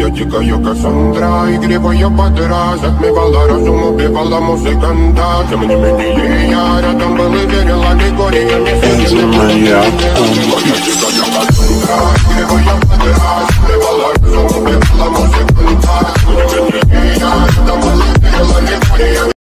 дикая Кассандра, игривая подра, затмевала разум, убивала музыканта. Тем не менее я рядом был и верил аллегориями. Это моя умка. Дикая Кассандра, игривая подра.